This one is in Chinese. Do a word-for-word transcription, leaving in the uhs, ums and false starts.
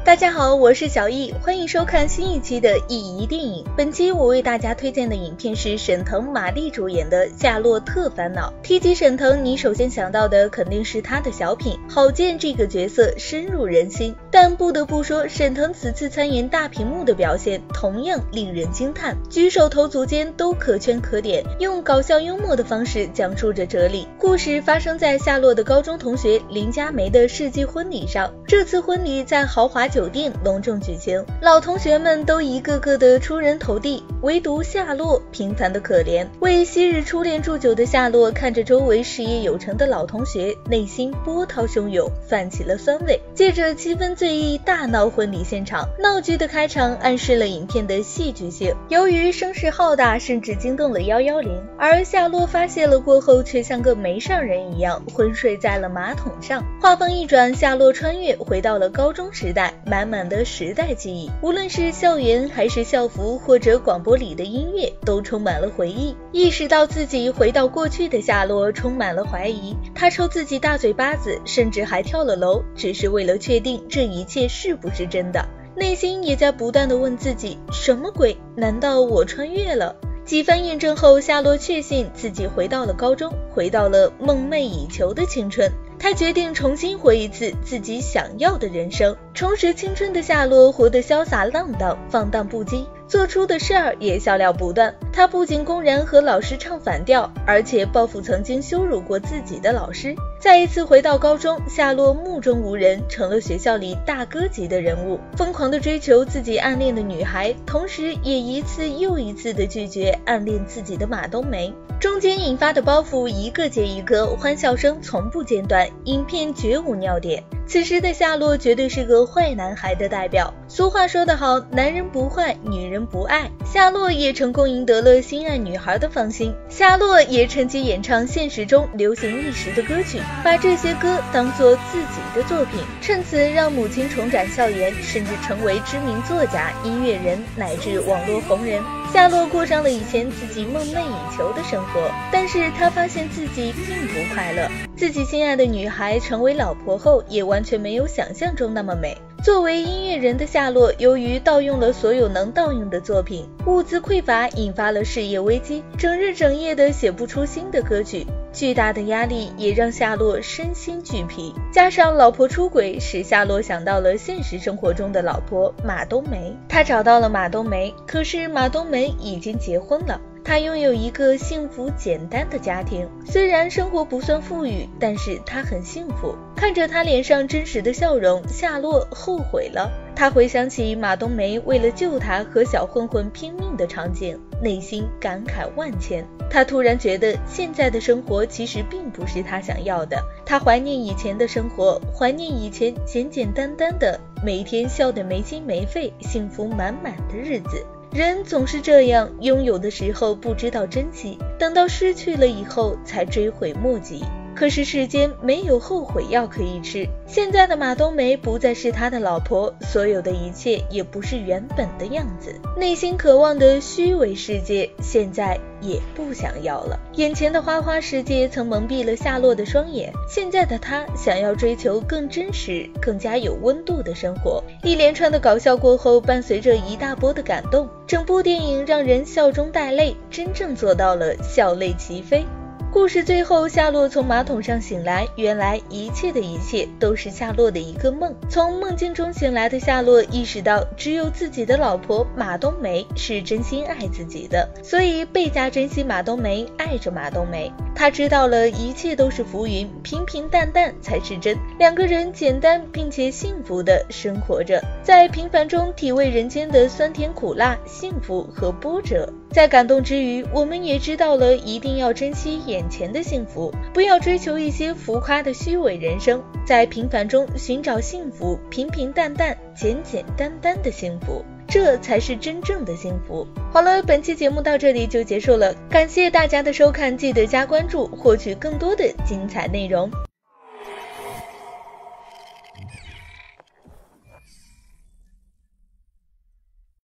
大家好，我是小易，欢迎收看新一期的一仪电影。本期我为大家推荐的影片是沈腾、马丽主演的《夏洛特烦恼》。提及沈腾，你首先想到的肯定是他的小品，郝建这个角色深入人心。但不得不说，沈腾此次参演大屏幕的表现同样令人惊叹，举手投足间都可圈可点，用搞笑幽默的方式讲述着哲理。故事发生在夏洛的高中同学林佳梅的世纪婚礼上，这次婚礼在豪华酒店隆重举行，老同学们都一个个的出人头地，唯独夏洛平凡的可怜。为昔日初恋祝酒的夏洛看着周围事业有成的老同学，内心波涛汹涌，泛起了酸味。借着气氛最易大闹婚礼现场，闹剧的开场暗示了影片的戏剧性。由于声势浩大，甚至惊动了一一零，而夏洛发泄了过后，却像个没事人一样昏睡在了马桶上。话锋一转，夏洛穿越回到了高中时代，满满的时代记忆，无论是校园还是校服或者广播里的音乐，都充满了回忆。意识到自己回到过去的夏洛充满了怀疑，他抽自己大嘴巴子，甚至还跳了楼，只是为了确定这一切是不是真的。内心也在不断地问自己，什么鬼？难道我穿越了？几番验证后，夏洛确信自己回到了高中，回到了梦寐以求的青春。他决定重新活一次自己想要的人生。重拾青春的夏洛活得潇洒浪荡，放荡不羁，做出的事儿也笑料不断。他不仅公然和老师唱反调，而且报复曾经羞辱过自己的老师。再一次回到高中，夏洛目中无人，成了学校里大哥级的人物，疯狂地追求自己暗恋的女孩，同时也一次又一次地拒绝暗恋自己的马冬梅。中间引发的包袱一个接一个，欢笑声从不间断，影片绝无尿点。此时的夏洛绝对是个坏男孩的代表。俗话说得好，男人不坏，女人不爱。夏洛也成功赢得了心爱女孩的芳心。夏洛也趁机演唱现实中流行一时的歌曲，把这些歌当作自己的作品，趁此让母亲重展笑颜，甚至成为知名作家、音乐人乃至网络红人。夏洛过上了以前自己梦寐以求的生活，但是他发现自己并不快乐。自己心爱的女孩成为老婆后，也完全没有想象中那么美。作为音乐人的夏洛，由于盗用了所有能盗用的作品，物资匮乏引发了事业危机，整日整夜的写不出新的歌曲。巨大的压力也让夏洛身心俱疲，加上老婆出轨，使夏洛想到了现实生活中的老婆马冬梅。他找到了马冬梅，可是马冬梅已经结婚了。他拥有一个幸福简单的家庭，虽然生活不算富裕，但是他很幸福。看着他脸上真实的笑容，夏洛后悔了。他回想起马冬梅为了救他和小混混拼命的场景，内心感慨万千。他突然觉得现在的生活其实并不是他想要的。他怀念以前的生活，怀念以前简简单单的，每天笑得没心没肺，幸福满满的日子。人总是这样，拥有的时候不知道珍惜，等到失去了以后才追悔莫及。可是世间没有后悔药可以吃，现在的马冬梅不再是他的老婆，所有的一切也不是原本的样子。内心渴望的虚伪世界，现在也不想要了。眼前的花花世界曾蒙蔽了夏洛的双眼，现在的他想要追求更真实、更加有温度的生活。一连串的搞笑过后，伴随着一大波的感动，整部电影让人笑中带泪，真正做到了笑泪齐飞。故事最后，夏洛从马桶上醒来，原来一切的一切都是夏洛的一个梦。从梦境中醒来的夏洛意识到，只有自己的老婆马冬梅是真心爱自己的，所以倍加珍惜马冬梅，爱着马冬梅。他知道了一切都是浮云，平平淡淡才是真。两个人简单并且幸福的生活着，在平凡中体味人间的酸甜苦辣、幸福和波折。在感动之余，我们也知道了一定要珍惜眼前的幸福，不要追求一些浮夸的虚伪人生，在平凡中寻找幸福，平平淡淡、简简单单的幸福，这才是真正的幸福。好了，本期节目到这里就结束了，感谢大家的收看，记得加关注，获取更多的精彩内容。